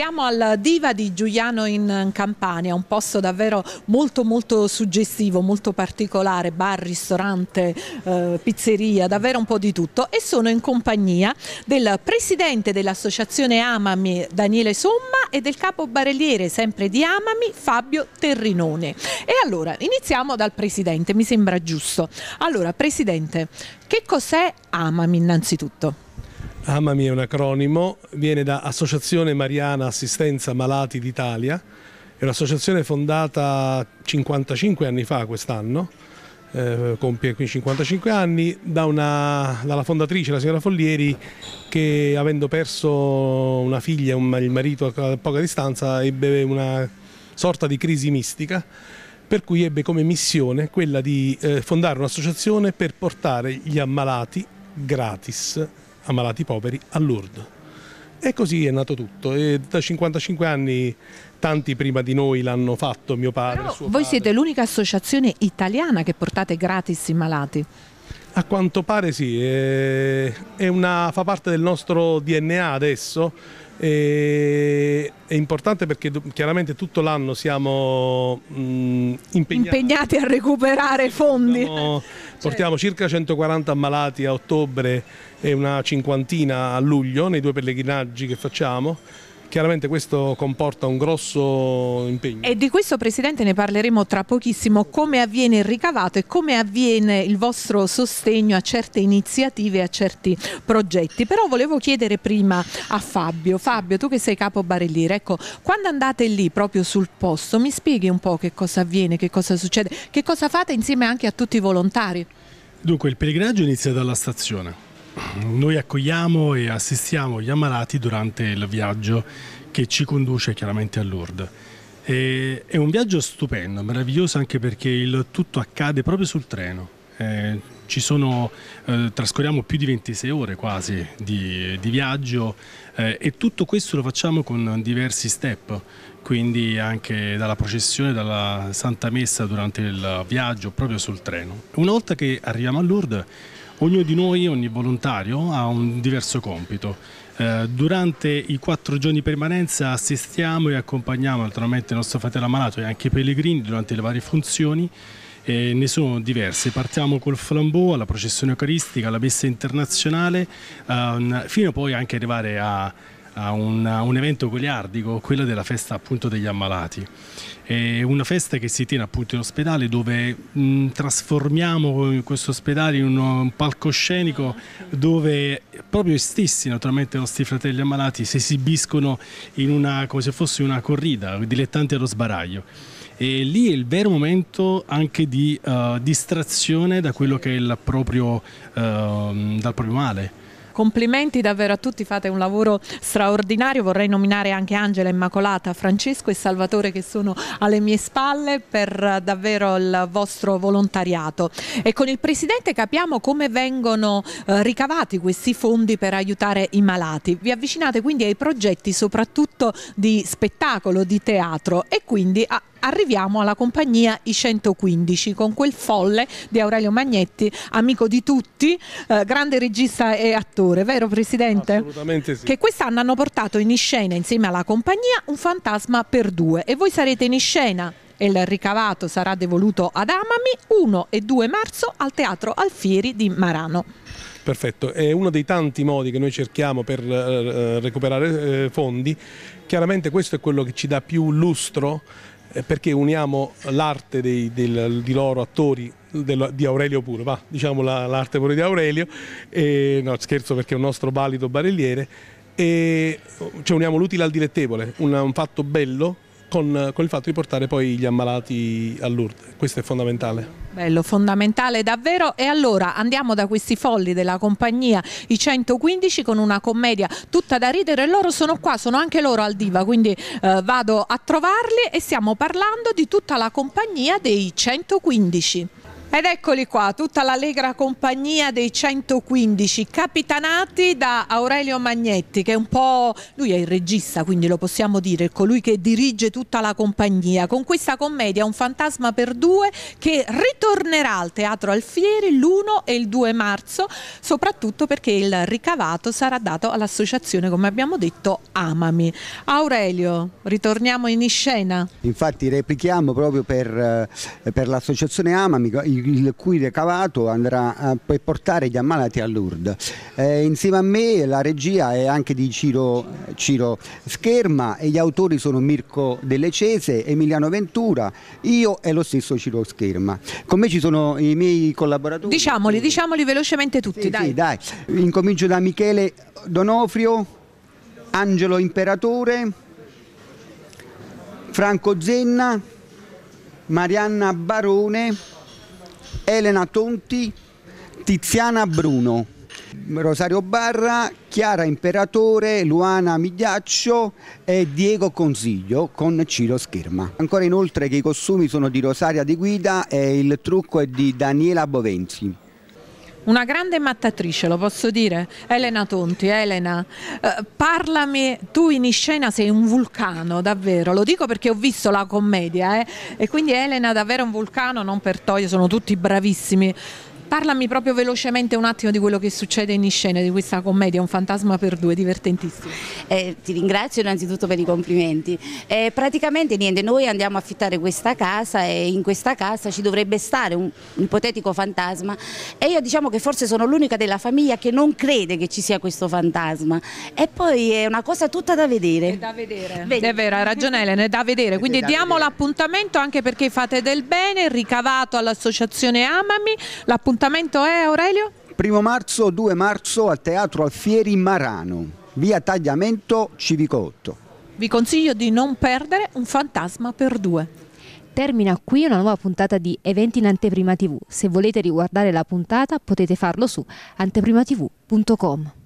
Siamo al Diva di Giugliano in Campania, un posto davvero molto suggestivo, molto particolare, bar, ristorante, pizzeria, davvero un po' di tutto, e sono in compagnia del presidente dell'associazione Amami Daniele Somma e del capo barelliere sempre di Amami Fabio Terrinone. E allora iniziamo dal presidente, mi sembra giusto. Allora presidente, che cos'è Amami innanzitutto? Amami è un acronimo, viene da Associazione Mariana Assistenza Malati d'Italia, è un'associazione fondata 55 anni fa quest'anno, compie qui 55 anni, dalla fondatrice, la signora Follieri, che avendo perso una figlia e il marito a poca distanza ebbe una sorta di crisi mistica, per cui ebbe come missione quella di fondare un'associazione per portare gli ammalati gratis, ammalati poveri, a Lourdes. E così è nato tutto, e da 55 anni tanti prima di noi l'hanno fatto, mio padre, suo voi padre. Siete l'unica associazione italiana che portate gratis i malati? A quanto pare sì, fa parte del nostro DNA adesso, è importante perché chiaramente tutto l'anno siamo impegnati a recuperare fondi. Portiamo circa 140 ammalati a ottobre e una cinquantina a luglio nei 2 pellegrinaggi che facciamo. Chiaramente questo comporta un grosso impegno. E di questo, Presidente, ne parleremo tra pochissimo, come avviene il ricavato e come avviene il vostro sostegno a certe iniziative, a certi progetti. Però volevo chiedere prima a Fabio. Fabio, tu che sei capo barelliere, ecco, quando andate lì proprio sul posto, mi spieghi un po' che cosa avviene, che cosa succede, che cosa fate insieme anche a tutti i volontari? Dunque, il pellegrinaggio inizia dalla stazione. Noi accogliamo e assistiamo gli ammalati durante il viaggio che ci conduce chiaramente a Lourdes. È un viaggio stupendo, meraviglioso, anche perché il tutto accade proprio sul treno. Trascorriamo più di 26 ore quasi di viaggio, e tutto questo lo facciamo con diversi step, quindi anche dalla processione, dalla Santa Messa durante il viaggio proprio sul treno. Una volta che arriviamo a Lourdes, ognuno di noi, ogni volontario, ha un diverso compito. Durante i 4 giorni di permanenza assistiamo e accompagniamo naturalmente il nostro fratello ammalato e anche i pellegrini durante le varie funzioni. Ne sono diverse, partiamo col flambeau, alla processione eucaristica, alla messa internazionale, fino poi anche arrivare a un evento goliardico, quello della festa appunto degli ammalati. È una festa che si tiene appunto in ospedale, dove trasformiamo questo ospedale in un palcoscenico dove proprio stessi, naturalmente, i nostri fratelli ammalati si esibiscono come se fosse una corrida, dilettanti allo sbaraglio. E lì è il vero momento anche di distrazione da quello che è dal proprio male. Complimenti davvero a tutti, fate un lavoro straordinario. Vorrei nominare anche Angela, Immacolata, Francesco e Salvatore, che sono alle mie spalle, per davvero il vostro volontariato. E con il Presidente capiamo come vengono ricavati questi fondi per aiutare i malati. Vi avvicinate quindi ai progetti soprattutto di spettacolo, di teatro, e quindi arriviamo alla compagnia I 115 con quel folle di Aurelio Magnetti, amico di tutti, grande regista e attore, vero Presidente? Assolutamente sì. Che quest'anno hanno portato in scena insieme alla compagnia Un fantasma per 2, e voi sarete in scena e il ricavato sarà devoluto ad Amami 1 e 2 marzo al Teatro Alfieri di Marano. Perfetto, è uno dei tanti modi che noi cerchiamo per recuperare fondi. Chiaramente questo è quello che ci dà più lustro, perché uniamo l'arte di loro attori, di Aurelio pure, diciamo l'arte pure di Aurelio, no scherzo, perché è un nostro valido barelliere, e cioè uniamo l'utile al dilettevole, un fatto bello con il fatto di portare poi gli ammalati a Lourdes. Questo è fondamentale. Bello, fondamentale davvero. E allora andiamo da questi folli della compagnia I 115 con una commedia tutta da ridere. Loro sono qua, sono anche loro al Diva, quindi vado a trovarli, e stiamo parlando di tutta la compagnia dei 115. Ed eccoli qua, tutta l'allegra compagnia dei 115, capitanati da Aurelio Magnetti, che è un po', lui è il regista, quindi lo possiamo dire, colui che dirige tutta la compagnia, con questa commedia Un fantasma per due, che ritornerà al Teatro Alfieri l'1 e il 2 marzo, soprattutto perché il ricavato sarà dato all'associazione, come abbiamo detto, Amami. Aurelio, ritorniamo in scena? Infatti replichiamo proprio per l'associazione Amami, il cui ricavato andrà a portare gli ammalati a Lourdes. Insieme a me la regia è anche di Ciro Scherma e gli autori sono Mirko Delle Cese, Emiliano Ventura, io e lo stesso Ciro Scherma. Con me ci sono i miei collaboratori. Diciamoli velocemente tutti, sì, dai. Sì, dai. Incomincio da Michele Donofrio, Angelo Imperatore, Franco Zenna, Marianna Barone, Elena Tonti, Tiziana Bruno, Rosario Barra, Chiara Imperatore, Luana Migliaccio e Diego Consiglio con Ciro Scherma. Ancora inoltre che i costumi sono di Rosaria De Guida e il trucco è di Daniela Bovenzi. Una grande mattatrice, lo posso dire? Elena Tonti. Elena, parlami, tu in scena sei un vulcano, davvero, lo dico perché ho visto la commedia, e quindi Elena davvero un vulcano, non per togliere, sono tutti bravissimi. Parlami proprio velocemente un attimo di quello che succede in scena di questa commedia, Un fantasma per due, divertentissimo. Ti ringrazio innanzitutto per i complimenti. Praticamente niente, noi andiamo a affittare questa casa e in questa casa ci dovrebbe stare un ipotetico fantasma e io diciamo che forse sono l'unica della famiglia che non crede che ci sia questo fantasma e poi è una cosa tutta da vedere. È da vedere, è vero, hai ragione Elena, è da vedere, quindi diamo l'appuntamento anche perché fate del bene, ricavato all'associazione Amami, l'appuntamento è, Aurelio? 1 marzo, 2 marzo al Teatro Alfieri Marano, via Tagliamento Civico 8. Vi consiglio di non perdere Un fantasma per due. Termina qui una nuova puntata di Eventi in Anteprima TV. Se volete riguardare la puntata potete farlo su anteprimatv.com.